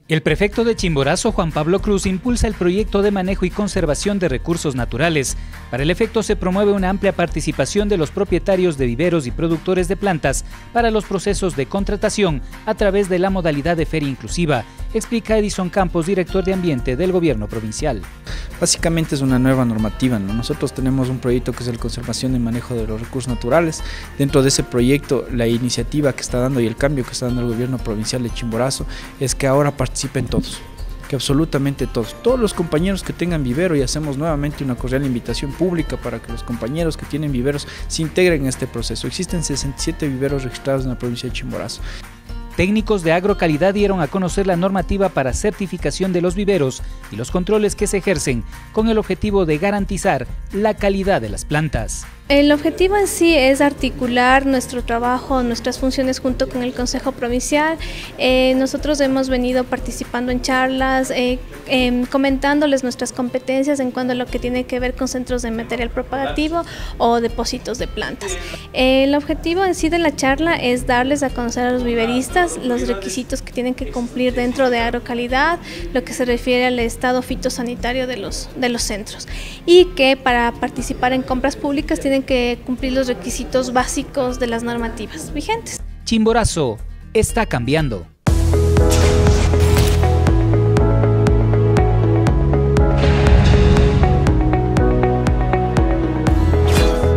El prefecto de Chimborazo, Juan Pablo Cruz, impulsa el proyecto de manejo y conservación de recursos naturales. Para el efecto se promueve una amplia participación de los propietarios de viveros y productores de plantas para los procesos de contratación a través de la modalidad de feria inclusiva, explica Edison Campos, director de Ambiente del Gobierno Provincial. Básicamente es una nueva normativa, ¿no? Nosotros tenemos un proyecto que es el conservación y manejo de los recursos naturales. Dentro de ese proyecto, la iniciativa que está dando y el cambio que está dando el Gobierno Provincial de Chimborazo es que ahora participen todos, que absolutamente todos los compañeros que tengan vivero, y hacemos nuevamente una cordial invitación pública para que los compañeros que tienen viveros se integren en este proceso. Existen 67 viveros registrados en la provincia de Chimborazo. Técnicos de agrocalidad dieron a conocer la normativa para certificación de los viveros y los controles que se ejercen con el objetivo de garantizar la calidad de las plantas. El objetivo en sí es articular nuestro trabajo, nuestras funciones junto con el Consejo Provincial. Nosotros hemos venido participando en charlas, comentándoles nuestras competencias en cuanto a lo que tiene que ver con centros de material propagativo o depósitos de plantas. El objetivo en sí de la charla es darles a conocer a los viveristas los requisitos que tienen que cumplir dentro de agrocalidad, lo que se refiere al estado fitosanitario de los centros, y que para participar en compras públicas tienen que cumplir los requisitos básicos de las normativas vigentes. Chimborazo está cambiando.